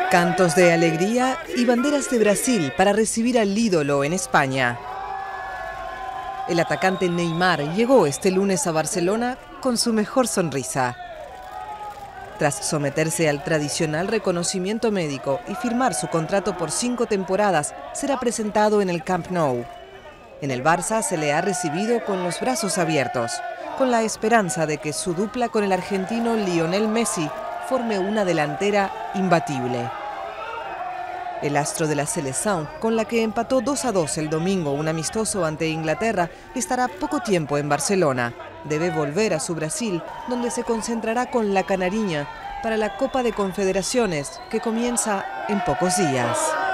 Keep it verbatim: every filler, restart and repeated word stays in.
Cantos de alegría y banderas de Brasil para recibir al ídolo en España. El atacante Neymar llegó este lunes a Barcelona con su mejor sonrisa. Tras someterse al tradicional reconocimiento médico y firmar su contrato por cinco temporadas, será presentado en el Camp Nou. En el Barça se le ha recibido con los brazos abiertos, con la esperanza de que su dupla con el argentino Lionel Messi forme una delantera imbatible. El astro de la selección, con la que empató dos a dos el domingo un amistoso ante Inglaterra, estará poco tiempo en Barcelona. Debe volver a su Brasil, donde se concentrará con la canariña para la Copa de Confederaciones, que comienza en pocos días.